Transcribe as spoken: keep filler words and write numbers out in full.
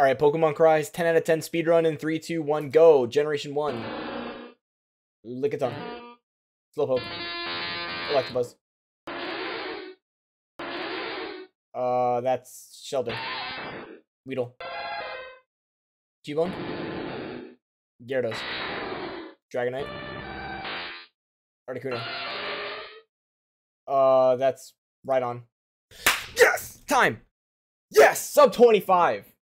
Alright, Pokemon Cries, ten out of ten speedrun in three, two, one, go. Generation one. Lickitung. Slowpoke. Electabuzz. Uh, that's Shelter. Weedle. Cubone. Gyarados. Dragonite. Articuno. Uh, that's right on. Yes! Time! Yes! Sub twenty-five!